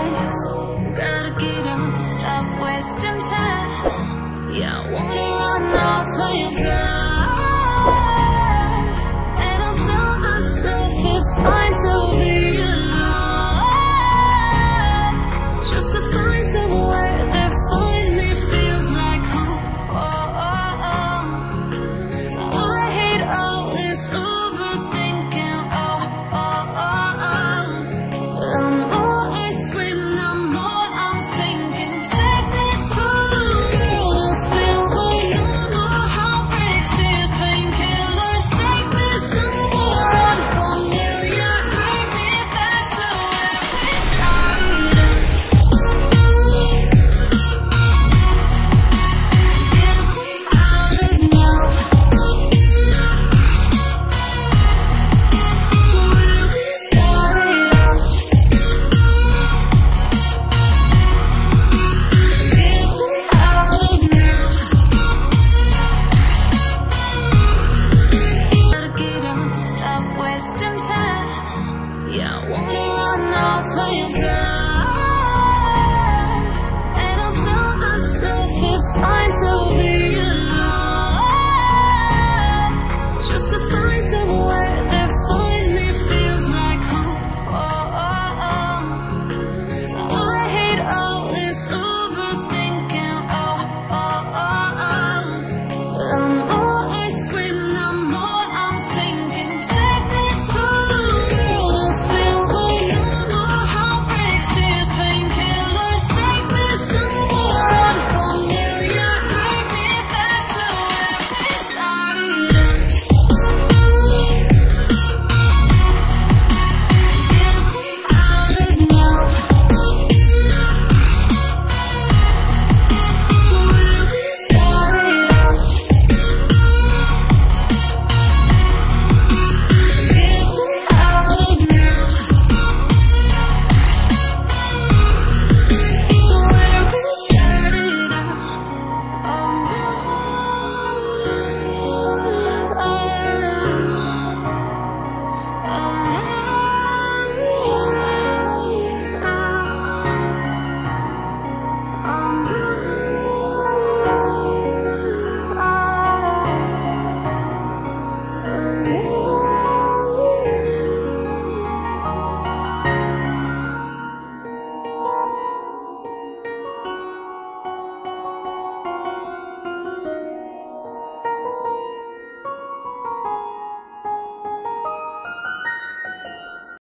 eyes. Gotta get up, stop wasting time. Yeah, I wanna run off and fly. And I'll tell myself it's fine to be alone, just to find somewhere that finally feels like home. I hate all this overthinking. The more I swim, the more I'm thinking. Take me to the world, still but no more heartbreaks, tears, painkillers. Take me somewhere unfamiliar. Bring me back to where we started. Get me out of now. Where we started. Get me out of now. Gotta get up, stop wasting time. Yeah, I wanna run off and fly.